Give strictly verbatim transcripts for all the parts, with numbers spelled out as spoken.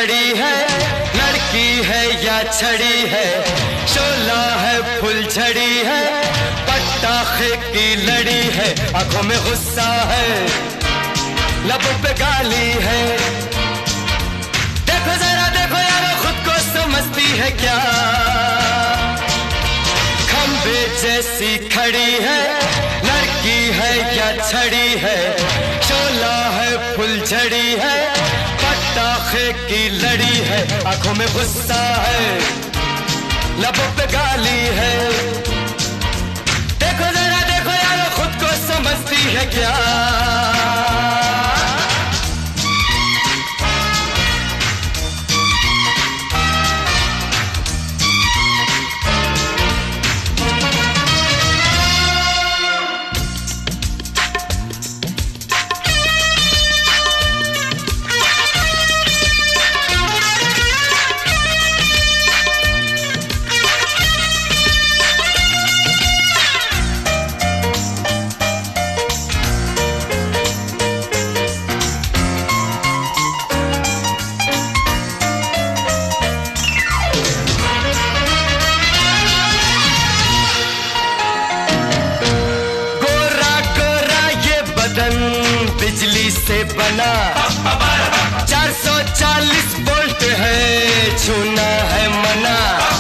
खड़ी है, लड़की है या छड़ी है, शोला है फुलझड़ी है, पटाखे की लड़ी है, आंखों में गुस्सा है, लबों पे गाली है। देखो जरा देखो यारो खुद को समझती है क्या, खंबे जैसी खड़ी है, लड़की है या छड़ी है, शोला है फुलझड़ी है, पटाखे की लड़ी है, आंखों में गुस्सा है, लबों पे गाली है। देखो जरा देखो यारो खुद को समझती है क्या। बिजली से बना चार सौ चालीस वोल्ट है, छूना है मना।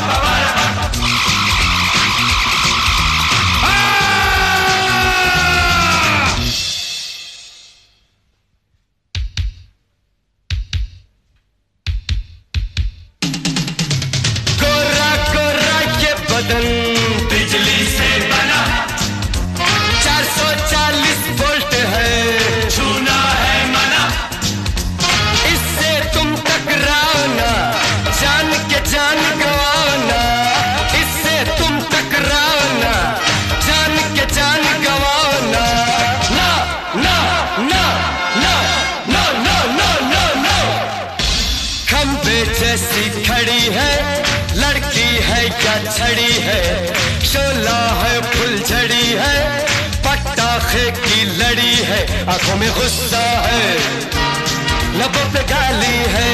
गोरा गोरा ये बदन बिजली से बना, चार सौ चालीस वोल्ट है, छूना है मना। इससे तुम टकराओ ना, जान के जान गवाओ ना, इससे तुम टकराओ ना, जान के जान गवाओ ना। ना ना ना ना ना ना ना ना ना। खंबे जैसी खड़ी है, लड़की है या छड़ी है, शोला है फुलझड़ी है, पटाखे की लड़ी है, आंखों में गुस्सा है, लबों पे गाली है।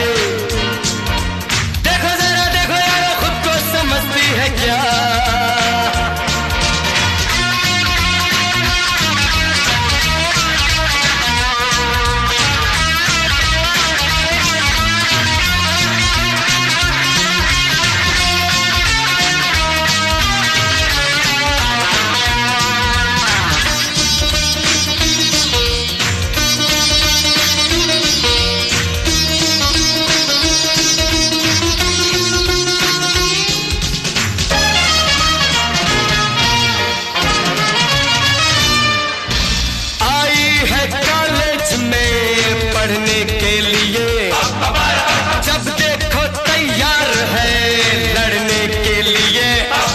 देखो जरा देखो यारो खुद को समझती है क्या। पढ़ने के लिए जब देखो तैयार है, लड़ने के लिए।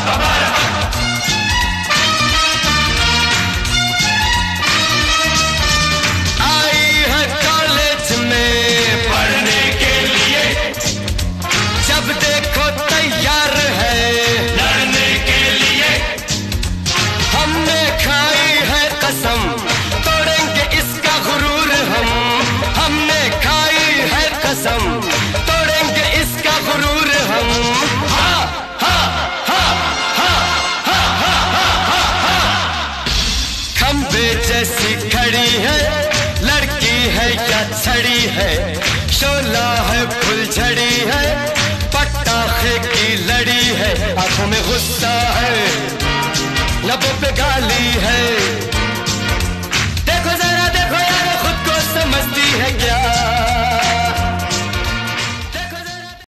आई है कॉलेज में पढ़ने के लिए, जब देखो तैयार है, लड़ने के लिए। हमने खाई है कसम, तोड़ेंगे इसका गुरूर हम, हमने खाई है कसम, तोड़ेंगे इसका गुरूर हम। हा हा हा हा हा हा हा हा। खंबे जैसी खड़ी है, लड़की है या छड़ी है, शोला है फुलझड़ी है, पटाखे की लड़ी है, आंखों में गुस्सा है, लबों पे गाली है। देखो जरा देखो यार खुद को समझती है क्या।